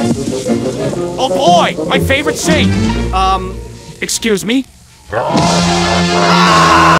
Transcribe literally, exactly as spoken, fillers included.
Oh boy, my favorite seat. Um, excuse me?